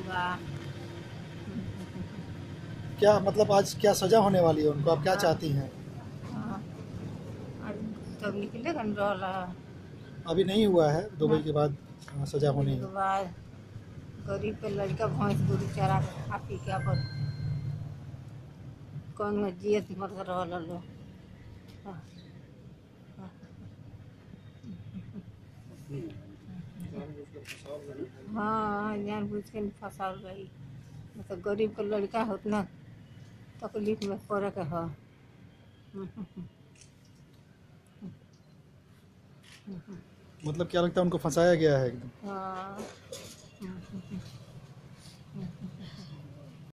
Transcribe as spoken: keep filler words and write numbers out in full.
बा। क्या मतलब आज क्या सजा होने वाली है उनको, आप क्या हाँ, चाहती हैं? हाँ, आज तब निकले कन रहला अभी नहीं हुआ है, दो ना। बजे के बाद अ, सजा दो होनी बजे है। के बाद गरीब के लड़का भैंस दूध चरा के खा पी के अपन कौन में जियत मत रहल लो। हाँ, हाँ, हाँ, जानबूझ के न फंसावल रही। मतलब गरीब के लड़का है, उतना तकलीफ में पड़े के ह। मतलब क्या लगता है उनको फंसाया गया है एकदम? हाँ।